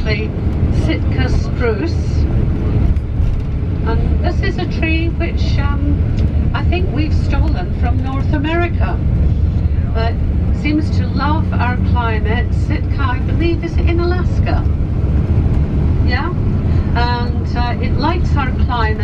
actually Sitka spruce, and this is a tree which I think we've stolen from North America, but seems to love our climate. Sitka, I believe, is in Alaska, yeah, and it likes our climate.